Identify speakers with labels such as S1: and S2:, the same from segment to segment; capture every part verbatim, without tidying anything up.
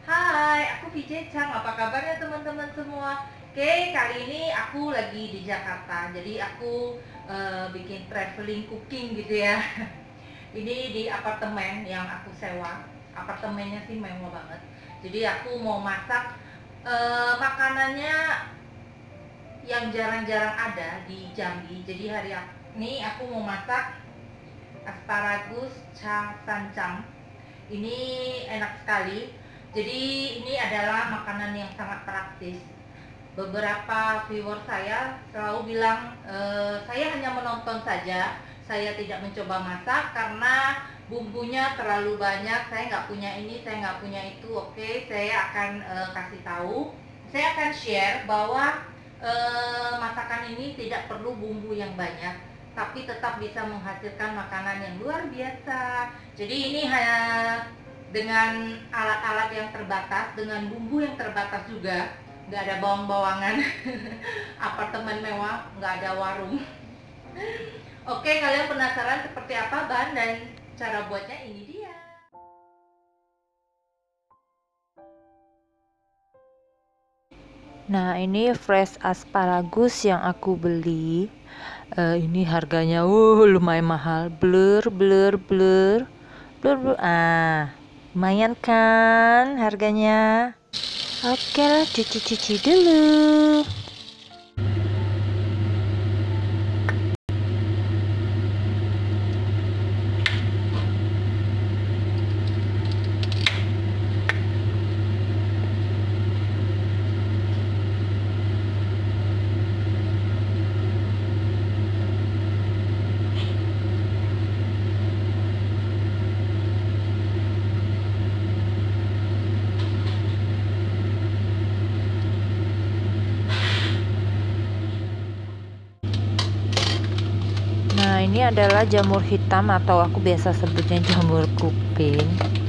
S1: Hai, aku Vijay Chang. Apa kabarnya teman-teman semua? Oke, kali ini aku lagi di Jakarta. Jadi aku eh, bikin traveling cooking gitu ya. Ini di apartemen yang aku sewa. Apartemennya sih mewah banget. Jadi aku mau masak eh, makanannya yang jarang-jarang ada di Jambi. Jadi hari ini aku mau masak asparagus sancam. Ini enak sekali. Jadi ini adalah makanan yang sangat praktis. Beberapa viewer saya selalu bilang e, saya hanya menonton saja, saya tidak mencoba masak karena bumbunya terlalu banyak, saya nggak punya ini, saya nggak punya itu. Oke, saya akan e, kasih tahu, saya akan share bahwa e, masakan ini tidak perlu bumbu yang banyak, tapi tetap bisa menghasilkan makanan yang luar biasa. Jadi ini hanya dengan alat-alat yang terbatas, dengan bumbu yang terbatas juga, nggak ada bawang-bawangan. Apartemen mewah, nggak ada warung. Oke, kalian penasaran seperti apa bahan dan cara buatnya? Ini dia.
S2: Nah, ini fresh asparagus yang aku beli. Uh, ini harganya uh lumayan mahal. Blur, blur, blur, blur, blur. Ah, lumayan kan harganya? Oke lah, cuci-cuci dulu. Nah, ini adalah jamur hitam atau aku biasa sebutnya jamur kuping.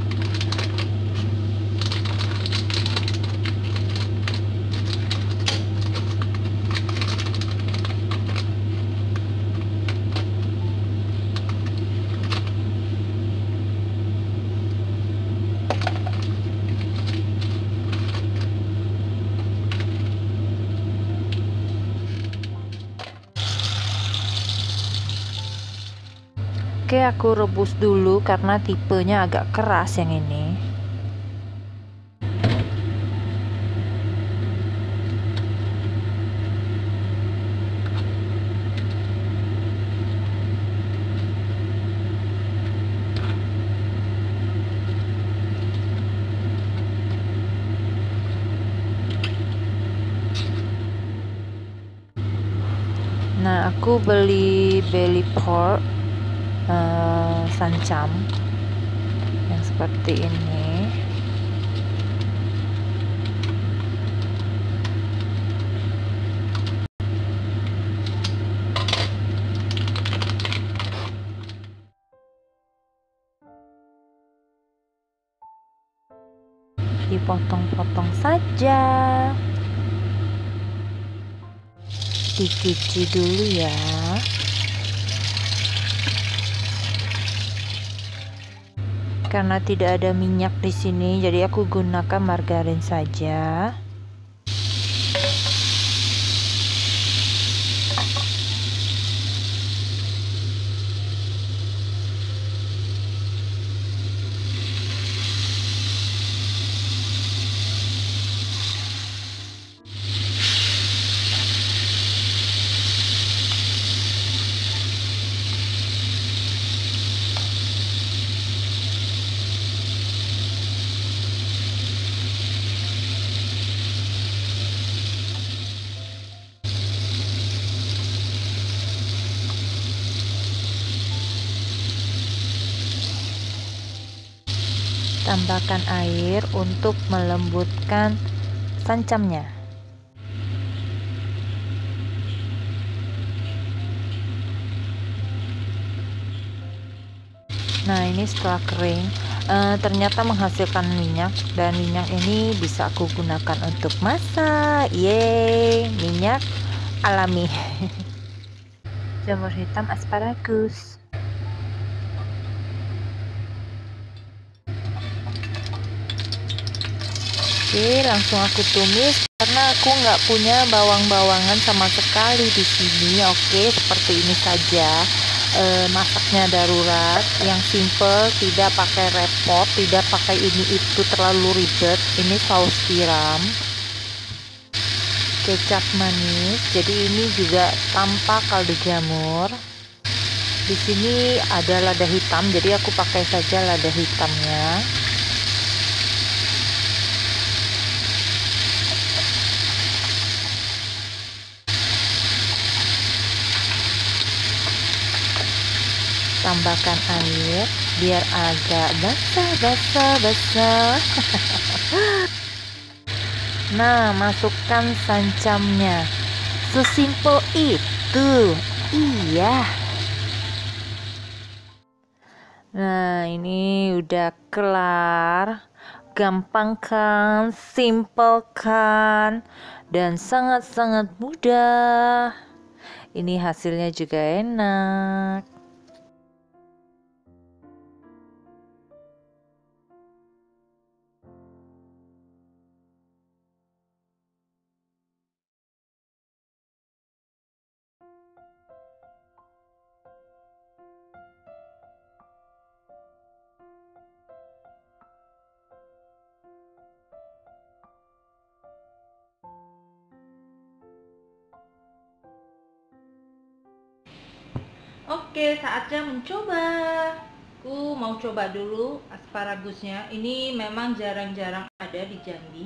S2: Oke, aku rebus dulu karena tipenya agak keras yang ini. Nah, aku beli belly pork uh, sancam yang seperti ini. Dipotong-potong saja. Dicuci dulu ya. Karena tidak ada minyak di sini, jadi aku gunakan margarin saja. Tambahkan air untuk melembutkan sancamnya. Nah, ini setelah kering uh, ternyata menghasilkan minyak, dan minyak ini bisa aku gunakan untuk masak. Yeay, minyak alami. Jamur hitam asparagus. Oke, langsung aku tumis karena aku nggak punya bawang-bawangan sama sekali di sini. Oke, seperti ini saja. E, masaknya darurat, yang simple, tidak pakai repot, tidak pakai ini itu terlalu ribet. Ini saus tiram, kecap manis. Jadi ini juga tanpa kaldu jamur. Di sini ada lada hitam, jadi aku pakai saja lada hitamnya. Tambahkan air biar agak basah basah basah. Nah, masukkan sancamnya. Sesimpel itu. Iya. Nah, ini udah kelar. Gampang kan, simple kan, dan sangat-sangat mudah. Ini hasilnya juga enak.
S1: Oke, saatnya mencoba. Aku mau coba dulu asparagusnya. Ini memang jarang-jarang ada di Jambi.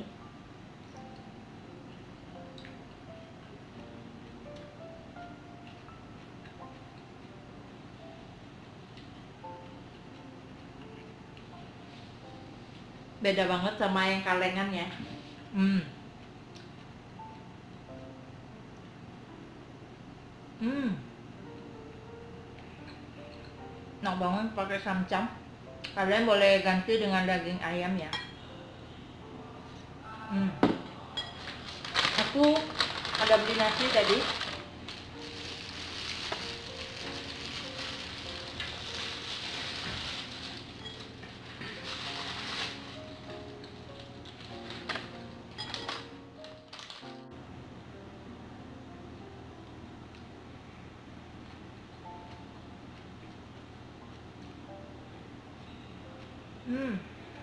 S1: Beda banget sama yang kalengan ya. Hmm. Hmm. Enak banget pakai samcam. Kalian boleh ganti dengan daging ayam ya. Hmm. Aku ada beli nasi tadi. Hmm.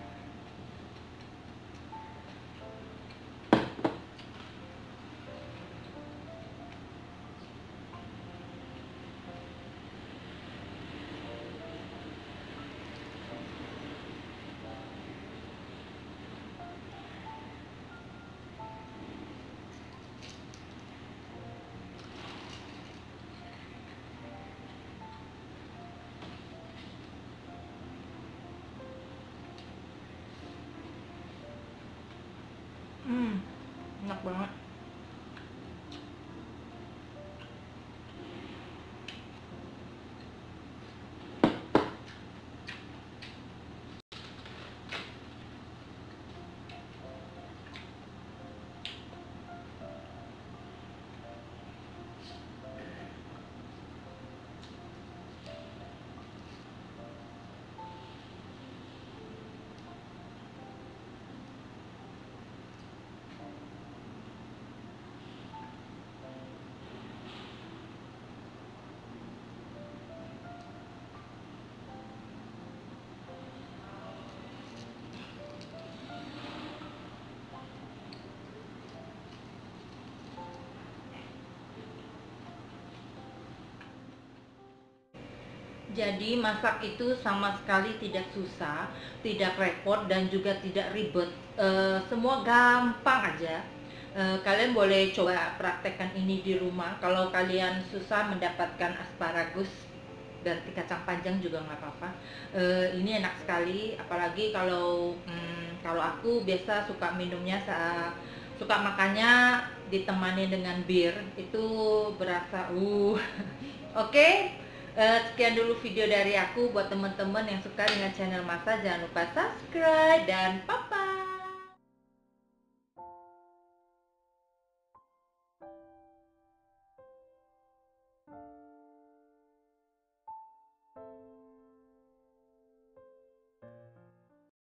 S1: Hmm. Enak banget. Jadi masak itu sama sekali tidak susah, tidak repot dan juga tidak ribet. E, semua gampang aja. E, kalian boleh coba praktekkan ini di rumah. Kalau kalian susah mendapatkan asparagus dan kacang panjang juga nggak apa-apa. E, ini enak sekali, apalagi kalau hmm, kalau aku biasa suka minumnya saat suka makannya ditemani dengan bir, itu berasa uh. Oke. Okay? Uh, sekian dulu video dari aku. Buat teman-teman yang suka dengan channel Masa, jangan lupa subscribe dan bye-bye.